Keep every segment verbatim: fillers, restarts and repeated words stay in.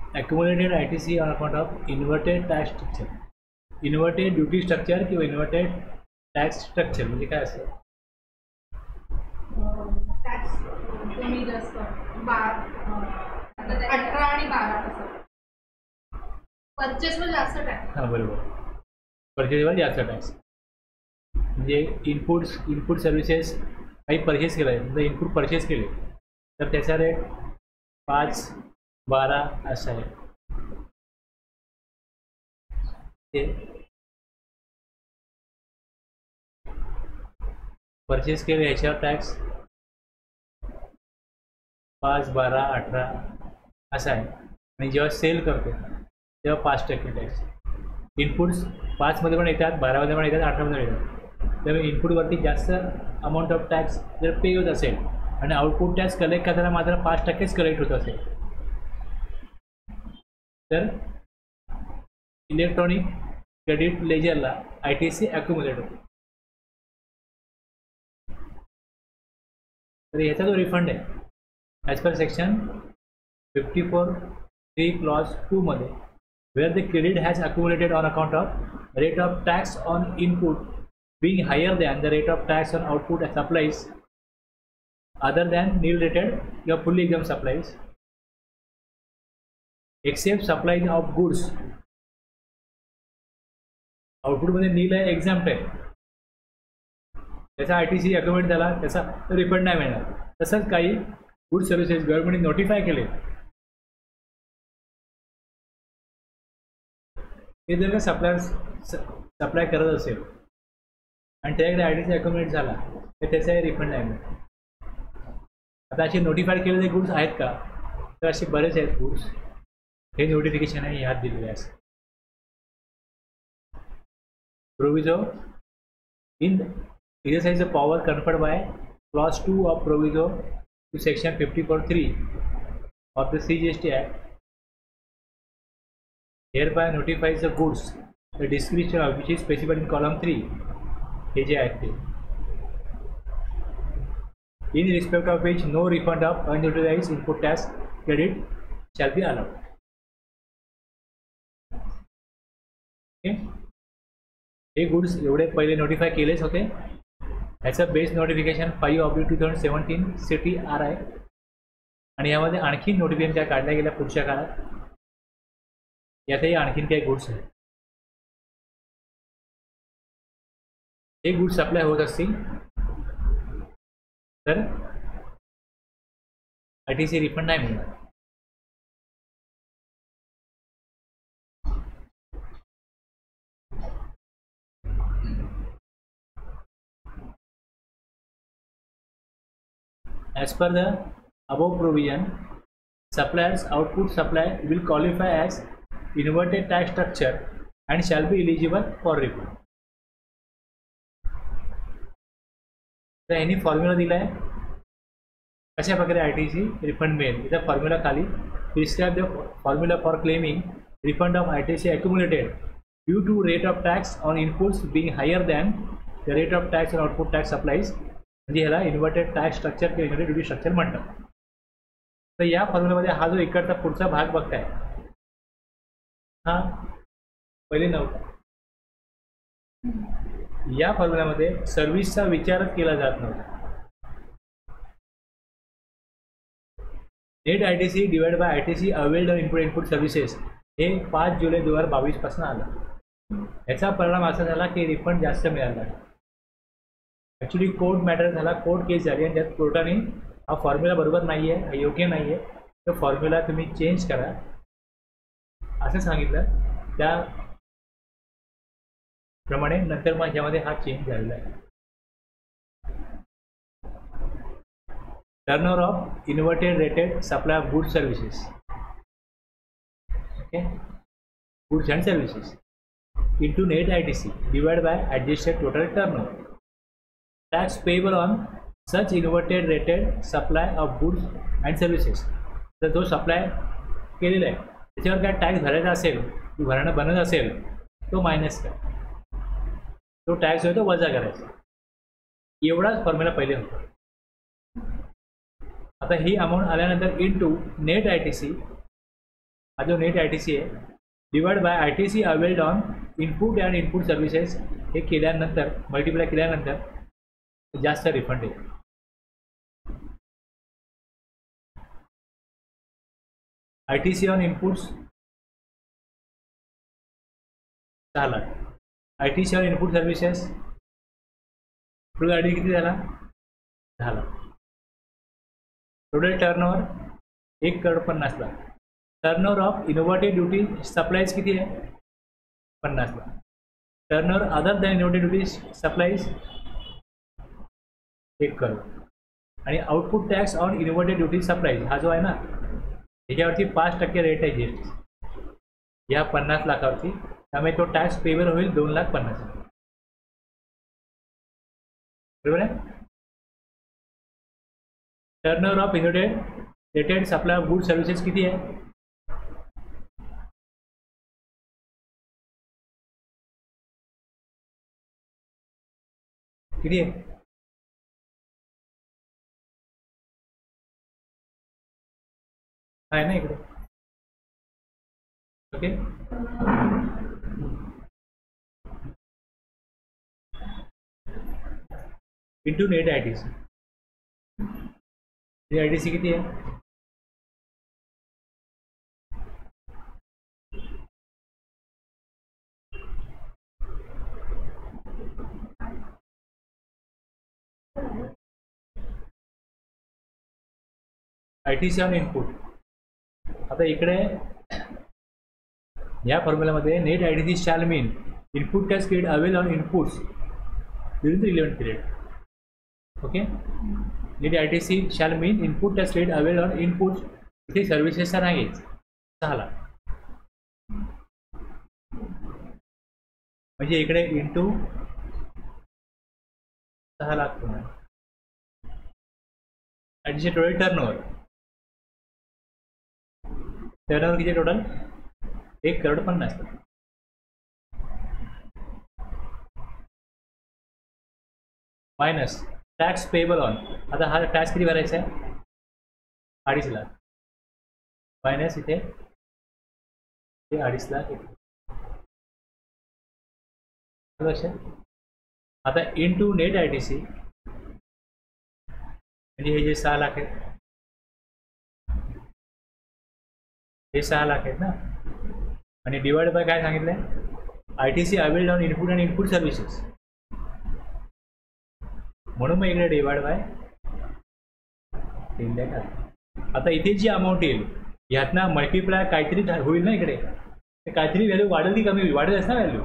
accumulated I T C on account of inverted tax structure. Inverted duty structure किंवा inverted tax structure म्हणजे काय असेल? Tax कमी जास्त अठरा आणि बारा असं परचेसवर जास्त टॅक्स. हां बरोबर, परचेसवर जास्त टॅक्स. म्हणजे इनपुट्स इनपुट सर्व्हिसेस काही परचेस केलं आहे, समजा इनपुट परचेस केले तर त्याचा रेट पाच बारा असा आहे. ते परचेस केले ह्याच्यावर टॅक्स पाच बारा अठरा असा आहे. आणि जेव्हा सेल करतो तेव्हा पाच टक्के टॅक्स. इनपुट्स पाचमध्ये पण येतात, बारामध्ये पण येतात, अठरामध्ये पण येतात. त्यामुळे इनपुटवरती जास्त अमाऊंट ऑफ टॅक्स जर पे होत असेल आणि आउटपुट टॅक्स कलेक्ट करताना मात्र पाच टक्केच कलेक्ट होत असेल तर इलेक्ट्रॉनिक क्रेडिट लेजरला आय टी सी ॲक्युमुलेट होतो. तर ह्याचा जो रिफंड आहे as per section fifty four three clause टूमध्ये where the credit has accumulated on account of rate of tax on input being higher than the rate of tax on output supplies other than nil rated or fully exempt supplies except supplies of goods. Output मध्ये nil आहे, एक्झाम्प्ट आहे, त्याचा I T C accumulate झाला, त्याचा refund नाही मिळणार. तसंच काही गुड सर्व्हिसेस गव्हर्नमेंटने नोटिफाय केले हे जर का सप्लायर सप्लाय करत असेल आणि त्याच्याकडे आय टी सी अक्युमुलेट झाला तर त्याचाही रिफंड नाही मिळणार. आता असे नोटिफाईड केलेले गुड्स आहेत का, तर असे बरेच आहेत गुड्स, हे नोटिफिकेशन आहे ह्यात दिलेले असं. Proviso in exercise the power conferred by clause two of proviso to section fifty-four three of the C G S T Act hereby notifies the goods the description of which is specified in column three हे जे आहे ते in respect of which no refund of unutilized input tax credit shall be allowed. Okay? हे goods एवढे पहिले notify केलेच होते. ह्याचं base notification five oblique two thousand seventeen CT R आहे आणि यामध्ये आणखी नोटिफिकेशन काय काढल्या गेल्या पुढच्या काळात, यातही आणखीन काही गुड्स आहेत. हे गुड्स सप्लाय होत असतील तर आय टी सी रिफंड नाही मिळणार. As per the above provision, supplier's output supply will qualify as inverted tax structure and shall be eligible for refund. तर यांनी फॉर्म्युला दिला आहे कशा प्रकारे आय टी सी रिफंड मिळेल. इथं फॉर्म्युला खाली prescribe the formula for claiming refund of I T C accumulated due to rate of tax on inputs being higher than the rate of tax on output tax supplies. म्हणजे ह्याला inverted tax structure किंवा inverted duty structure म्हणतात. तर या फॉर्म्युलामध्ये हा जो इकडचा पुढचा भाग बघताय हा पहिले नव्हता. या फॉर्म्युलामध्ये सर्व्हिसचा विचारच केला जात नव्हता. Net I T C divide by I T C availed input input services हे पाच जुलै दोन हजार बावीस पासून आलं. याचा परिणाम असा झाला की रिफंड जास्त मिळाला. ॲक्च्युली कोर्ट मॅटर झाला, कोर्ट केस झाली आणि त्यात कोर्टाने हा फॉर्म्युला बरोबर नाही आहे, हा योग्य नाही आहे, तर फॉर्म्युला तुम्ही चेंज करा असं सांगितलं. त्याप्रमाणे नंतर मग ह्यामध्ये हा चेंज झालेला आहे. Turnover of inverted rated supply of goods services, okay, goods and services into net I T C divide by adjusted total turnover. Tax payable on such inverted rated supply of goods and services. तर जो supply केलेला आहे त्याच्यावर काय tax भरायचा असेल, भरणं बनत असेल तो मायनस करा, तो टॅक्स होतो वजा करायचा. एवढाच फॉर्म्युला पहिले होता. आता ही अमाऊंट आल्यानंतर into net I T C हा जो नेट आय टी सी आहे divide by I T C availed on input and input services हे केल्यानंतर मल्टिप्लाय केल्यानंतर जास्त रिफंड येईल. I T C on inputs सहा lakh. I T C on input services total I D किती झाला दहा लाख. टोटल टर्नओव्हर एक करोड पन्नास lakh. Turnover of innovative duty supplies किती आहे पन्नास lakh. Turnover other than innovative duty supplies एक करोड. आणि output tax on innovative duty supplies हा जो आहे ना ह्याच्यावरती पाच टक्के रेट आहे जीएसटी या पन्नास लाखावरती. त्यामुळे तो टॅक्स पेबल होईल दोन लाख पन्नास हजार. बरोबर आहे. Turnover of innovative related supply of good services किती आहे किती आहे आहे ना इकडे. Okay into net I T C. Net I T C किती आहे I T C on input. आता इकडे या फॉर्म्युलामध्ये net I T C shall mean input tax credit avail on inputs during the relevant period. Okay net I T C shall mean input tax credit avail on inputs. इथे सर्व्हिसेसचा नाहीच सहा लाख. म्हणजे इकडे into सहा लाख पुन्हा ॲडीचे टोटल टर्नओव्हर. टर्नओव्हर किती total एक करोड पन्नास lakh. Minus tax payable on. आता हा टॅक्स किती भरायचा आहे अडीच लाख. मायनस इथे ते अडीच लाख येते. आता into net I T C म्हणजे हे जे सहा लाख आहेत हे सहा लाख आहेत ना. आणि डिवाइड बाय काय सांगितलं आहे I T C availed on input and input services. म्हणून मग इकडे डिवाइड बाय तीन लाख. आता इथे जी अमाऊंट येईल ह्यातनं मल्टिप्लाय काहीतरी होईल ना इकडे. काहीतरी व्हॅल्यू वाढेल की कमी होईल वाढेलच ना व्हॅल्यू.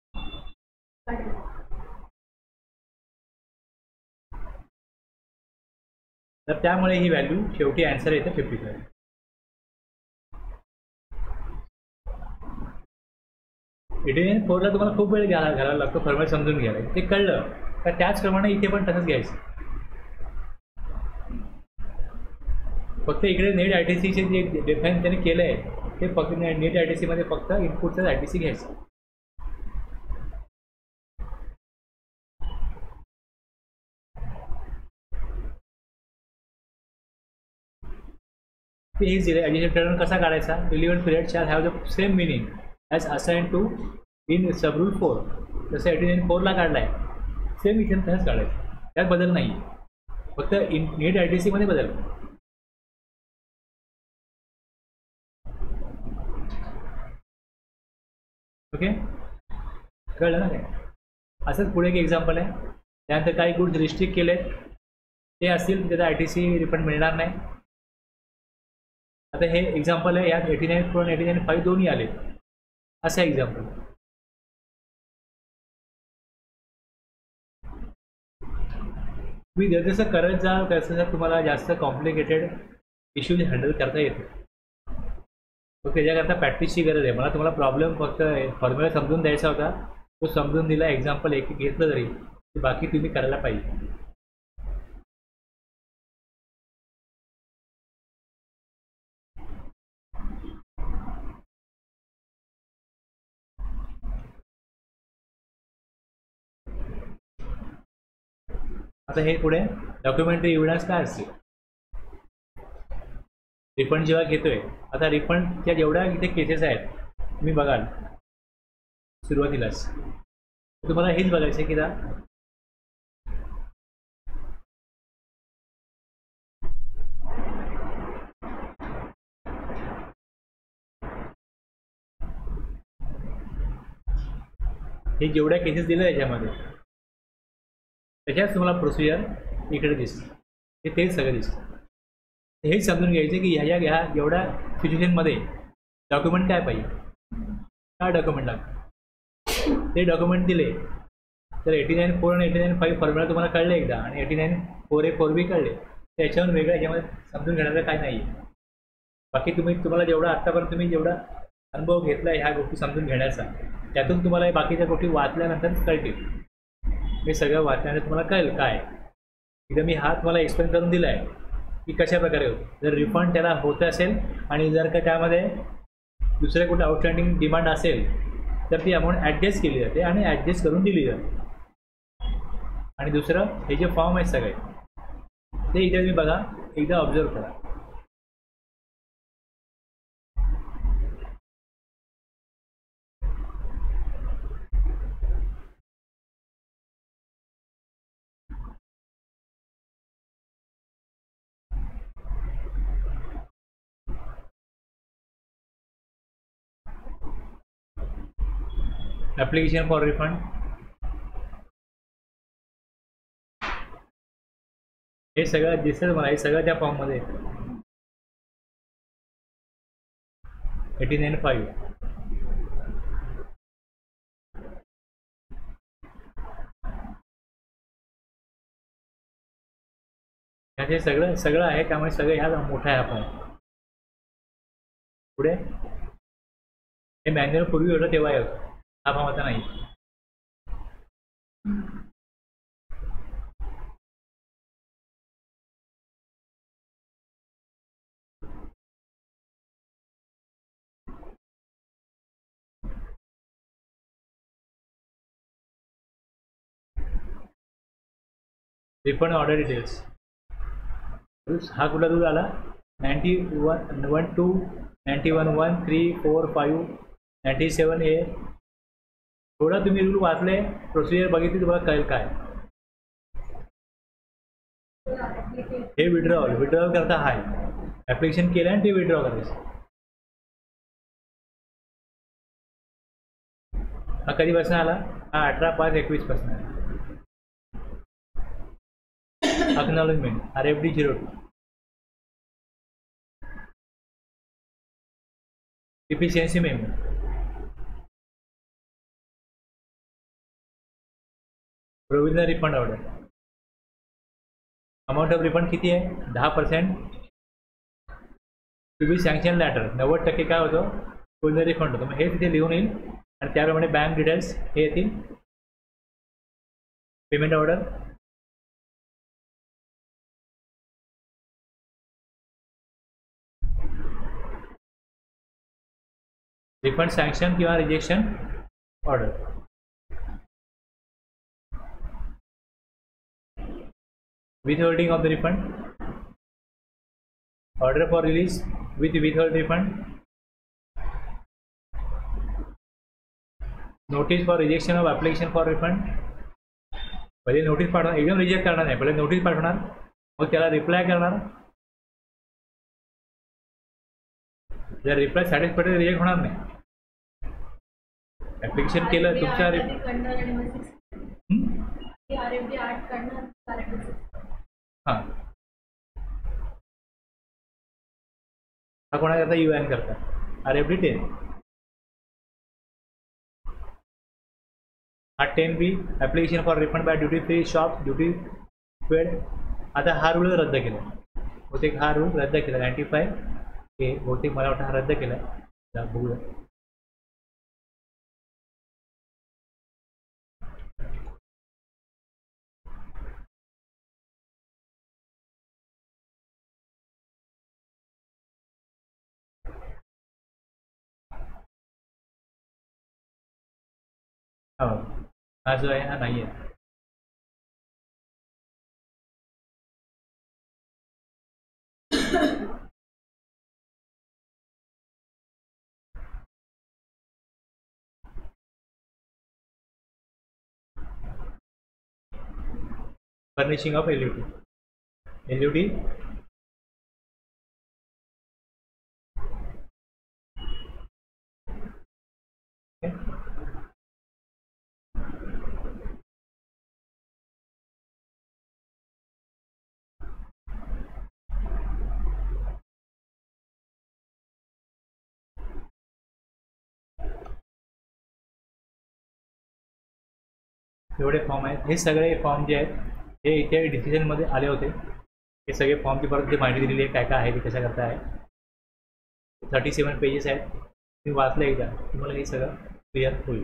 तर त्यामुळे ही व्हॅल्यू शेवटी आन्सर येते फिफ्टी फाईव्ह. एटीन फोरला तुम्हाला खूप वेळ घ्यायला घालायला लागतो फॉर्म्युला समजून घ्यायला. ते कळलं तर त्याचप्रमाणे इथे पण तसंच घ्यायचं. फक्त इकडे नेट आय टी सीचे जे डिफाईन त्यांनी केलं आहे ते फक्त नेट आय टी सीमध्ये फक्त इनपुटचं आय टी सी घ्यायचं. ते हेच दिले. ॲडिशनल टर्न कसा काढायचा relevant period shall have the same meaning as assign to in subrule four. जसं एटीन फोरला काढला आहे सेम इथे तसंच काढायचं. त्यात बदल नाही फक्त इन नेट आय टी सीमध्ये बदल. ओके कळलं ना काय. असंच पुढे एक एक्झाम्पल आहे. त्यानंतर काही गुड्स रिस्ट्रिक्ट केले ते असतील त्याचा आय टी सी रिफंड मिळणार नाही. आता हे एक्झाम्पल आहे यात eighty nine four eighty nine five दोन्ही आले असं एक्झाम्पल. तुम्ही जसं करत जा तसं तुम्हाला जास्त कॉम्प्लिकेटेड इश्यूज हँडल करता येतो. फक्त त्याच्याकरता प्रॅक्टिसची गरज आहे. मला तुम्हाला प्रॉब्लेम फक्त फॉर्म्युला समजून द्यायचा होता तो समजून दिला. एक्झाम्पल एक घेतलं तरी बाकी तुम्ही करायला पाहिजे. आता हे पुढे डॉक्युमेंटरी एव्हिडन्स काय असते रिफंड जेव्हा घेतोय, आता रिफंडच्या जेवढ्या इथे केसेस आहेत तुम्ही बघाल सुरुवातीलाच, तुम्हाला हेच बघायचं आहे की दा हे जेवढ्या केसेस दिल्या याच्यामध्ये त्याच्यात तुम्हाला प्रोसिजर इकडे दिसतं, हे तेच सगळं दिसतं. हेच समजून घ्यायचं की ह्या ह्या एवढ्या सिच्युएशनमध्ये डॉक्युमेंट काय पाहिजे, काय डॉक्युमेंट लागतं, ते डॉक्युमेंट दिले तर एटी नाईन फोर आणि एटी नाईन फाईव्ह फॉर्म्युला तुम्हाला कळले एकदा, आणि eighty nine four A four B कळले, त्याच्यावर वेगळं ह्याच्यामध्ये समजून घेण्याचं काय नाही आहे. बाकी तुम्ही तुम्हाला जेवढा आत्तापर्यंत तुम्ही जेवढा अनुभव घेतला ह्या गोष्टी समजून घेण्याचा, त्यातून तुम्हाला बाकीच्या गोष्टी वाचल्यानंतर कळतील. हे सगळं वाचल्यानंतर तुम्हाला कळेल काय. एकदा मी हा तुम्हाला एक्सप्लेन करून दिला आहे की कशा प्रकारे होतं. जर रिफंड त्याला होत असेल आणि जर का त्यामध्ये दुसरे कुठे आउटस्टँडिंग डिमांड असेल तर ती अमाऊंट ॲडजस्ट केली जाते आणि ॲडजस्ट करून दिली जाते. आणि दुसरं हे जे फॉर्म आहेत सगळे ते इथे तुम्ही बघा, एकदा ऑब्झर्व करा. ॲप्लिकेशन फॉर रिफंड, हे सगळं दिसेल मला, हे सगळं त्या फॉर्ममध्ये एटी नाईन फाईव्ह हे सगळं सगळं आहे. त्यामुळे सगळं ह्या मोठा आहे. आपण पुढे हे मॅन्युअल पूर्वी होतं तेव्हा होतं, हा फॉर्म आता नाही. रिफंड ऑर्डर डिटेल्स, हा कुठला रूल आला, ninety one one two ninety one one three four five ninety seven A. थोडं तुम्ही रूल वाचले, प्रोसिजर बघितली, तुम्हाला कळेल काय. हे विड्रॉवल विड्रॉवल करता हाय ॲप्लिकेशन केलं आणि ते विड्रॉ करायचं. हा कधीपासून आला, हा अठरा पाच एकवीस पासून आला. Acknowledgement R F D zero two, efficiency memo, provisional refund order. Amount of refund किती आहे, दहा percent. To be sanction later, नव्वद टक्के काय होतं, प्रोव्हिजनल रिफंड होतं. मग हे तिथे लिहून येईल आणि त्याप्रमाणे बँक डिटेल्स हे येतील. पेमेंट ऑर्डर, रिफंड सँक्शन किंवा rejection order, withholding of the refund, order for release with withhold refund, notice for rejection of application for refund. पहिले नोटीस पाठवणार, एकदम रिजेक्ट करणार नाही, पहिले नोटीस पाठवणार, मग त्याला रिप्लाय करणार. जर रिप्लाय सॅटिस्फॅक्टरी रिजेक्ट होणार नाही. ऍप्लिकेशन केलं तुमच्या हां, हा कोणाकरता यू एन करता, आर एफ डी टेन. हा ten B application for refund by duty free shop duty paid. आता हा रूल रद्द केला, बहुतेक हा रूल रद्द केला. नाईन्टी फाय हे बहुतेक मला वाटतं हा रद्द केला. बघूया. हो, हा जो आहे हा नाही आहे. Furnishing of L U T. L U T एवढे फॉर्म आहेत. हे सगळे फॉर्म जे आहेत हे इथे डिसिजनमध्ये आले होते. हे सगळे फॉर्मची परत जी माहिती दिलेली आहे काय काय आहे ते कशा करता आहे. थर्टी सेवन पेजेस आहेत. तुम्ही वाचलं एकदा तुम्हाला हे सगळं क्लिअर होईल.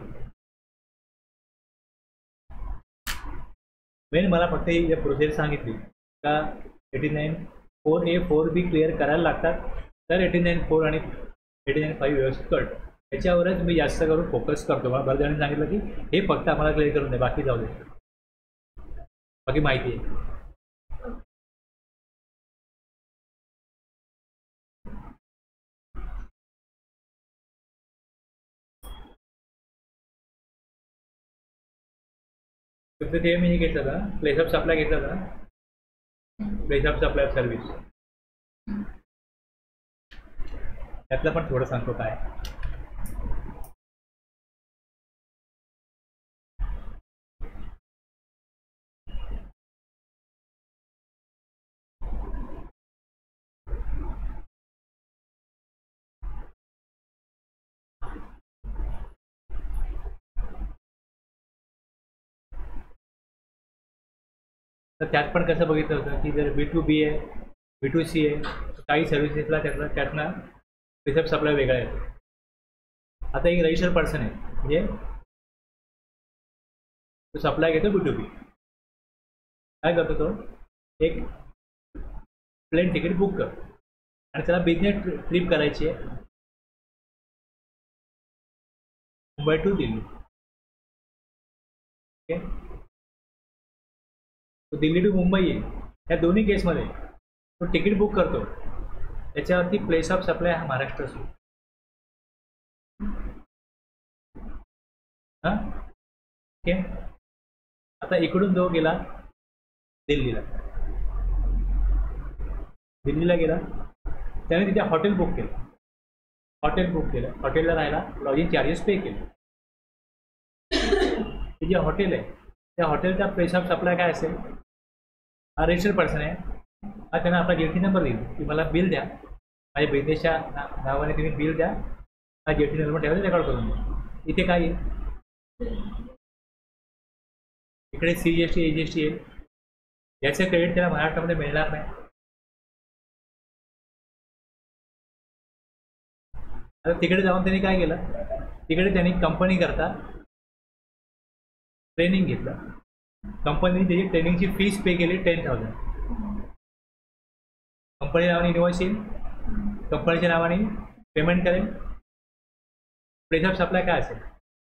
मेन मला फक्त ही प्रोसेस सांगितली का eighty nine four A four B clear करायला लागतात तर एटी नाईन फोर आणि एटी नाईन फाईव्ह व्यवस्थित कळतं. त्याच्यावरच मी जास्त करून फोकस करतो. मला बऱ्याच जणांनी सांगितलं की हे फक्त आम्हाला क्लिअर करून दे बाकी जाऊ दे बाकी माहिती आहे. फक्त ते मी हे घेतलं का प्लेस ऑफ सप्लाय घेतलं का प्लेस ऑफ सप्लाय सर्व्हिस त्यातलं पण थोडं सांगतो काय. तर त्यात पण कसं बघितलं होतं की जर बी टू बी आहे बी टू सी आहे काही सर्व्हिसेसला त्यातला त्यातनं रिसेप्ट सप्लाय वेगळा आहे. आता एक रजिस्टर्ड पर्सन आहे म्हणजे तो सप्लाय घेतो बी टू बी. काय करतो तो एक प्लेन तिकीट बुक कर आणि त्याला बिझनेस ट्रिप करायची आहे मुंबई टू दिल्ली. ओके तो दिल्ली टू मुंबई आहे. या दोन्ही केसमध्ये तो तिकीट बुक करतो त्याच्यावरती प्लेस ऑफ सप्लाय हा महाराष्ट्र असतो. हां ओके. आता इकडून जो गेला दिल्लीला दिल्लीला गेला त्याने तिथे हॉटेल बुक केलं. हॉटेल बुक केलं हॉटेलला राहायला लॉजिंग चार्जेस पे केले. ते जे हॉटेल आहे त्या हॉटेलचा प्लेस ऑफ सप्लाय काय असेल हा रजिस्टर्ड पर्सन आहे. हा त्यांना आपला जेटी नंबर देईल की मला बिल द्या माझ्या बिझनेसच्या ना नावाने तुम्ही बिल द्या हा जेटी नंबर ठेवायला रेकॉर्ड करून द्या. इथे काय येईल इकडे C G S T A G S T येईल. याचं क्रेडिट त्याला महाराष्ट्रामध्ये मिळणार नाही. आता तिकडे जाऊन त्यांनी काय केलं तिकडे त्यांनी कंपनी करता ट्रेनिंग घेतलं. कंपनीने त्याची ट्रेनिंगची फीस पे केली टेन थाउजंड. कंपनी नावाने इन्व्हॉइस येईल कंपनीच्या नावाने पेमेंट करेल. प्लेस ऑफ सप्लाय काय असेल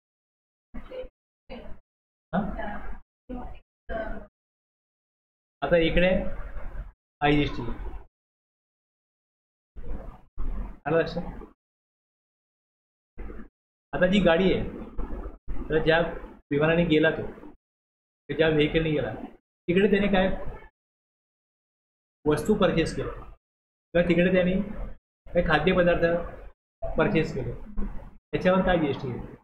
हां. आता इकडे आय जी एस टी आलं लक्षात. आता जी गाडी आहे तर ज्या विमानाने गेला तो ज्या व्हेकलने गेला तिकडे त्याने काय वस्तू परचेस केलं किंवा तिकडे त्यांनी काही खाद्यपदार्थ परचेस केले त्याच्यावर काय जी एस टी आहे.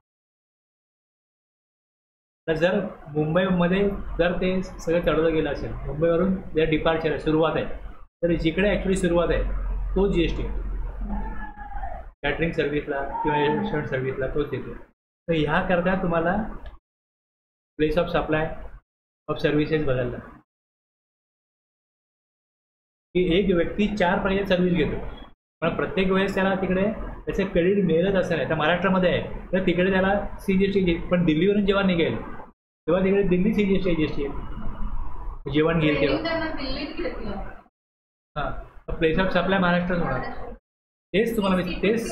तर जर मुंबईमध्ये जर ते सगळं चढवलं गेलं असेल मुंबईवरून जर डिपार्चर आहे सुरुवात आहे तर जिकडे ॲक्च्युली सुरुवात आहे तो जी एस टी कॅटरिंग सर्व्हिसला किंवा रेस्टॉरंट सर्व्हिसला तोच देतो. तर ह्याकरता तुम्हाला place of supply of services बदलला की एक व्यक्ती चार प्रकारची सर्व्हिस घेतो पण प्रत्येक वेळेस त्याला तिकडे त्याचे क्रेडिट मिळत असं नाही. तर महाराष्ट्रामध्ये आहे तर तिकडे त्याला सी जी एस टी पण दिल्लीवरून जेव्हा निघेल तेव्हा तिकडे Delhi C G S T G S T आहे जेवण घेईल तेव्हा हां प्लेस ऑफ सप्लाय महाराष्ट्रात होणार. तेच तुम्हाला मी तेच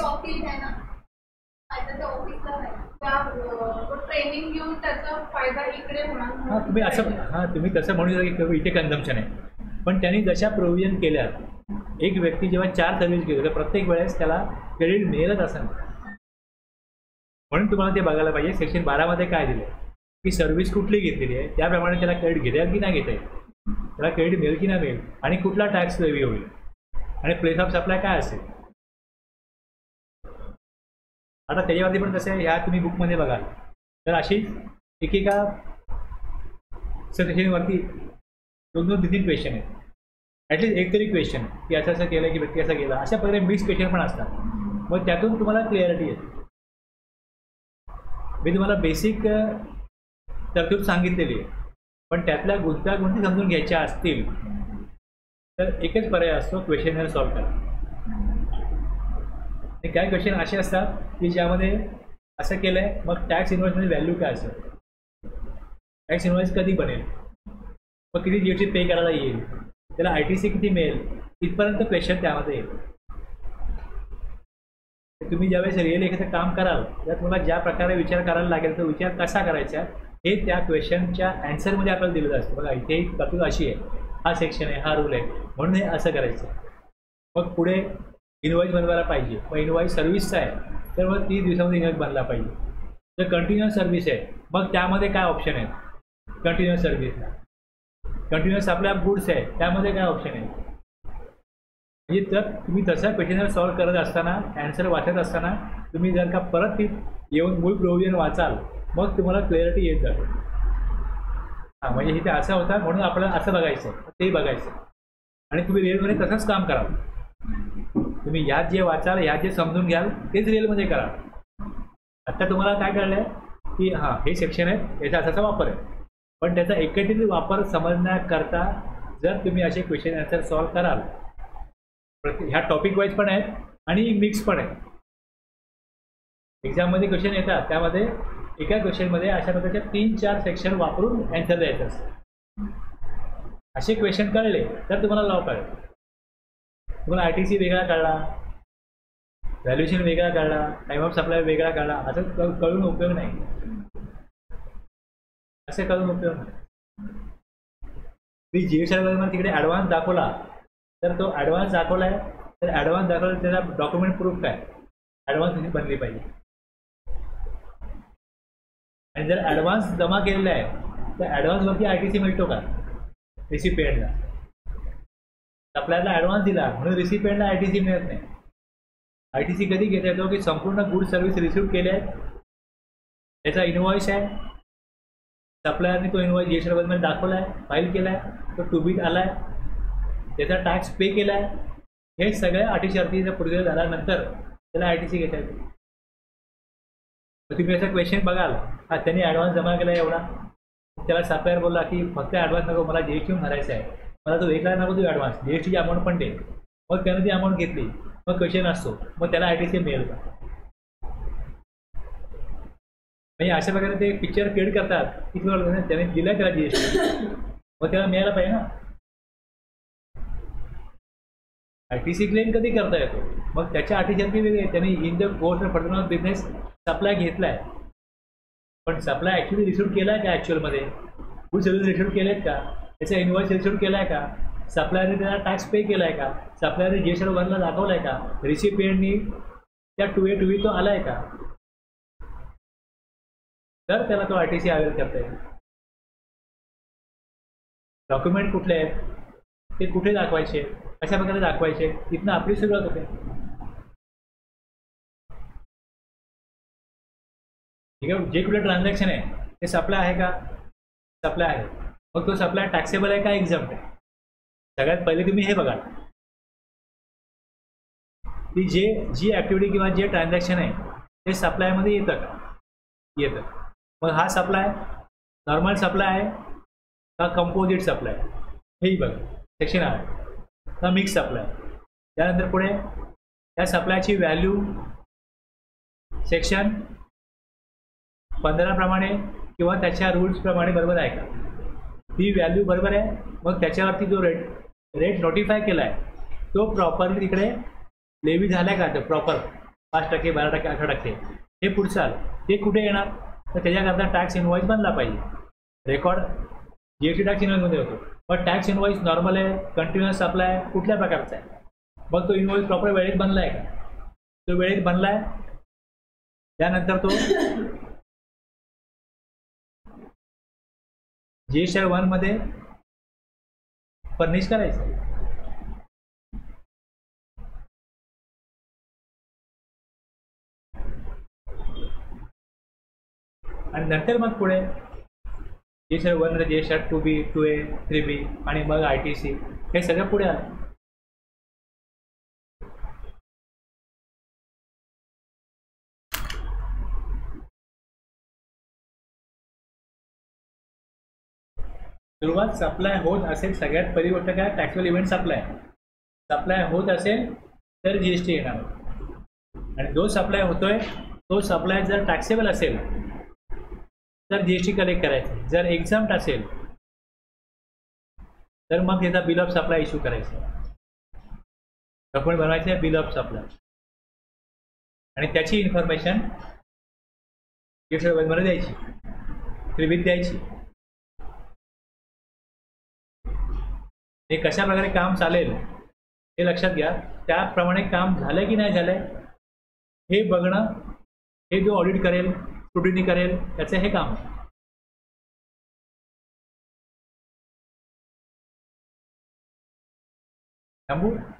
ट्रेनिंग घेऊन त्याचा फायदा इकडे होणार. हां तुम्ही असं हां तुम्ही तसं म्हणू शकता की इथे कन्झम्पशन आहे पण त्यांनी जशा प्रोव्हिजन केल्या एक व्यक्ती जेव्हा चार सर्व्हिस घेतो तर प्रत्येक वेळेस त्याला क्रेडिट मिळत असं म्हणून तुम्हाला ते बघायला पाहिजे. सेक्शन बारामध्ये काय दिलं की सर्व्हिस कुठली घेतलेली आहे त्याप्रमाणे त्याला क्रेडिट घेता येईल की नाही घेता येईल. त्याला क्रेडिट मिळेल की नाही मिळेल, आणि कुठला टॅक्स लेवी होईल, आणि प्लेस ऑफ सप्लाय काय असेल. आता त्याच्यावरती पण कसं आहे, ह्या तुम्ही बुकमध्ये बघाल तर अशी एकेका सेक्शनवरती दोन दोन तीन तीन क्वेश्चन आहेत. ॲटलीस्ट एक तरी क्वेश्चन की असं असं केलं की व्यक्ती असं केलं, अशा प्रकारे मिक्स क्वेश्चन पण असतात. मग त्यातून तुम्हाला क्लिअरिटी येते. मी तुम्हाला बेसिक तरतूद सांगितलेली आहे, पण त्यातल्या गुंतागुंती समजून घ्यायच्या असतील तर एकच पर्याय असतो, क्वेश्चनर सॉल्व्ह करा. आणि काही क्वेश्चन असे असतात की ज्यामध्ये असं केलं आहे, मग टॅक्स इन्व्हॉइसमध्ये व्हॅल्यू काय असेल, टॅक्स इन्व्हॉइस कधी बनेल, मग किती जी एस टी पे करायला येईल, त्याला आय टी सी किती मिळेल, इथपर्यंत क्वेश्चन त्यामध्ये येईल. तुम्ही ज्यावेळेस रिअल एखादं काम कराल तर तुम्हाला ज्या प्रकारे विचार करायला लागेल तो विचार कसा करायचा हे त्या क्वेश्चनच्या ॲन्सरमध्ये आपल्याला दिलेलं असतं. बघा इथे एक तरतूद अशी आहे, हा सेक्शन आहे, हा रूल आहे, म्हणून हे असं करायचं. मग पुढे इन्व्हॉइस बनवायला पाहिजे, मग इन्व्हॉइस सर्व्हिसचा आहे तर मग तीस दिवसामध्ये इन्व्हॉइस बनला पाहिजे. जर कंटिन्युअस सर्व्हिस आहे मग त्यामध्ये काय ऑप्शन आहेत, कंटिन्युअस सर्व्हिसला. कंटिन्युअस आपल्या गुड्स आहे त्यामध्ये काय ऑप्शन आहे. म्हणजे जर तुम्ही तसा क्वेश्चनर सॉल्व्ह करत असताना, ॲन्सर वाचत असताना तुम्ही जर का परत ती येऊन मूळ प्रोव्हिजन वाचाल मग तुम्हाला क्लिअरिटी येत जाते. हां, म्हणजे इथे असं होता म्हणून आपल्याला असं बघायचं ते बघायचं, आणि तुम्ही रिअलमध्ये तसंच काम कराल. तुम्ही ह्यात जे वाचाल, ह्यात जे समजून घ्याल तेच रिअलमध्ये करा. आत्ता तुम्हाला काय कळलं आहे की हां हे सेक्शन आहे, याचा असाचा वापर आहे, पण त्याचा एकत्रित वापर समजण्याकरता जर तुम्ही असे क्वेश्चन आन्सर सॉल्व्ह कराल, ह्या टॉपिक वाईज पण आहेत आणि मिक्स पण आहे. एक्झाममध्ये क्वेश्चन येतात त्यामध्ये एका क्वेश्चनमध्ये अशा प्रकारच्या तीन चार सेक्शन वापरून ॲन्सर द्यायचं असतं. असे क्वेश्चन कळले तर तुम्हाला लॉ कळेल. तुम्हाला आय टी सी वेगळा कळला, व्हॅल्युएशन वेगळा कळला, टाईम ऑफ सप्लाय वेगळा कळला, असं कळून उपयोग नाही. असे कळून उपयोग नाही. मी जी एस आर तिकडे ॲडव्हान्स दाखवला तर तो ॲडव्हान्स दाखवला आहे तर ॲडव्हान्स दाखवला त्याचा डॉक्युमेंट प्रूफ काय, ॲडव्हान्स बनली पाहिजे. आणि जर ॲडव्हान्स जमा केलेला आहे तर ॲडव्हान्सवरती आय टी सी मिळतो का, रिसिपिएंटला. सप्लायरला ॲडव्हान्स दिला म्हणून रिसिपिएंटला आय टी सी मिळत नाही. आय टी सी कधी घेता येतो की संपूर्ण गुड सर्व्हिस रिसिव्ह केले आहे, त्याचा इन्व्हॉइस आहे, सप्लायरने तो इन्व्हॉइस जी एस आरमध्ये दाखवला आहे, फाईल केला आहे, तो टू बीट आला आहे, त्याचा टॅक्स पे केला आहे. हे सगळ्या अटी शर्तीचा प्रोसिजर झाल्यानंतर त्याला आय टी सी घेता येते. तुम्ही असं क्वेश्चन बघाल, हा त्यांनी ॲडव्हान्स जमा केला आहे एवढा, त्याला सप्लायर बोलला की फक्त ॲडव्हान्स नको, मला जी एस टी भरायचा आहे, मला तो एक लाख नको, तू ॲडव्हान्स जी एस टीची अमाऊंट पण दे. मग त्यानं ती अमाऊंट घेतली, मग क्वेश्चन असतो मग त्याला आय टी सी मिळेल का. म्हणजे अशा प्रकारे ते पिक्चर क्रिएट करतात की तुम्हाला त्याने दिलं त्याला जी एस टी, मग त्याला मिळायला पाहिजे ना. आय टी सी क्लेम कधी करता येतो, मग त्याच्या अटी शर्ती वेगळी आहे. त्यांनी in the course of particular business supply घेतला आहे, पण सप्लाय ॲक्च्युली रिसिव्ह केला आहे का, ॲक्च्युअलमध्ये गुड सर्व्हिस रिसिव्ह केले आहेत का, त्याचा इन्व्हॉइस रिसिव्ह केला आहे का, सप्लायरने त्याला टॅक्स पे केला आहे का, सप्लायरने जी एस आर वनला दाखवला आहे का, रिसिपिएंटनी त्या टू ए टू बी तो आला आहे का, तर त्याला तो आय टी सी अवेल करता येईल. डॉक्युमेंट कुठले आहेत ते कुठे दाखवायचे, अशा प्रकारे दाखवायचे, इथनं आपली सुरुवात होते. ठीक आहे, जे कुठे ट्रान्झॅक्शन आहे ते सप्लाय आहे का, सप्लाय आहे, मग तो सप्लाय टॅक्सेबल आहे का, एक्झम्प्ट आहे. सगळ्यात पहिले तुम्ही हे बघा की जे जी ॲक्टिव्हिटी किंवा जे ट्रान्झॅक्शन आहे ते सप्लायमध्ये येतं का, येतं. मग हा सप्लाय नॉर्मल सप्लाय आहे का, कंपोजिट सप्लाय, हेही बघा सेक्शन आहे का, मिक्स सप्लाय. त्यानंतर पुढे त्या सप्लायची व्हॅल्यू सेक्शन पंधराप्रमाणे किंवा त्याच्या रूल्सप्रमाणे बरोबर आहे का, ती व्हॅल्यू बरोबर आहे. मग त्याच्यावरती जो रेट रेट नोटिफाय केला आहे तो प्रॉपरली तिकडे लेवी झाला आहे का, तो प्रॉपर पाच टक्के बारा टक्के अठरा टक्के हे पुढचं ते कुठे येणार, तर त्याच्याकरता टॅक्स इन्व्हॉइस बनला पाहिजे. Record G S T tax इन्व्हॉइसमध्ये होतो, पण टॅक्स इन्व्हॉइस नॉर्मल आहे, कंटिन्युअस सप्लाय आहे, कुठल्या प्रकारचा आहे, मग तो इन्व्हॉइस प्रॉपर वेळेत बनला आहे का, तो वेळेत बनला आहे. त्यानंतर तो जी एस आर वनमध्ये फर्निश करायचं. आणि नंतर मग पुढे जे सर वन जे सर two B two A three B आणि मग आय टी सी हे सगळं पुढे आलं. सुरुवात सप्लाय होत असेल, सगळ्यात पहिली गोष्ट काय, टॅक्सेबल इव्हेंट सप्लाय. सप्लाय होत असेल तर जीएसटी येणार, आणि जो सप्लाय होतोय तो सप्लाय जर टॅक्सेबल असेल तर जीएसटी कलेक्ट करायचं. जर एक्झाम्प्ट असेल तर मग त्याचा बिल ऑफ सप्लाय इश्यू करायचं. डॉक्युमेंट बनवायचं आहे बिल ऑफ सप्लाय, आणि त्याची इन्फॉर्मेशन मध्ये द्यायची, त्रिविध द्यायची. हे कशा प्रकारे काम चालेल हे लक्षात घ्या. त्याप्रमाणे काम झालं की नाही झालंय हे बघणं, हे जो ऑडिट करेल, स्क्रुटिनी करेल, त्याचं हे काम. थांबू.